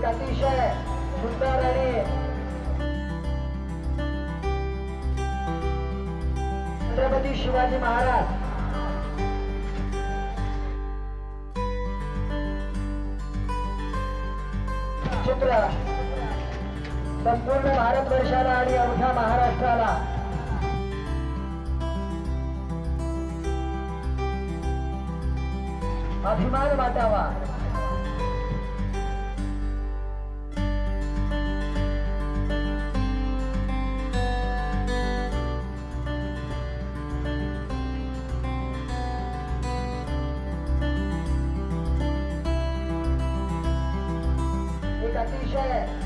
एक अतिशय सुंदर आणि छत्रपती शिवाजी महाराज चित्र संपूर्ण भारतवर्षाला आणि अवघ्या महाराष्ट्राला अभिमान वाटावा। एक अतिशय